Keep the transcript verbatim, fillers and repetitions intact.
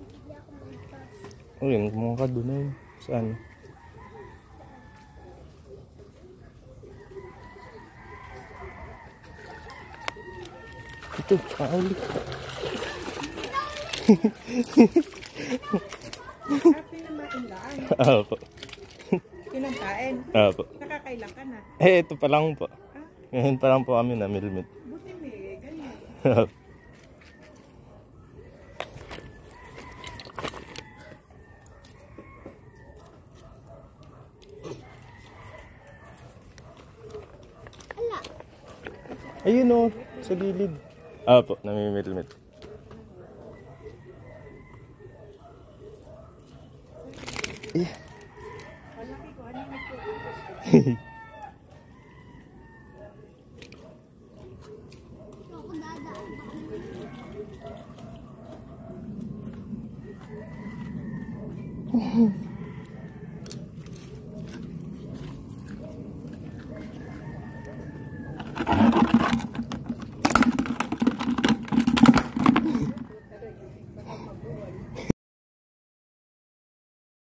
Oh, yun, kumuha ka doon eh. Saan? Ito, kauli. Happy na mainlaan. Opo. Kinantain. Opo. Nakakailan ka na. Eh, ito pa lang po. Ah? Ngayon pa lang po kami na milmit. Buti may ganyan. Ayun o, sa gilid. Opo, namimilmit. Yeah. Malaki ko, ano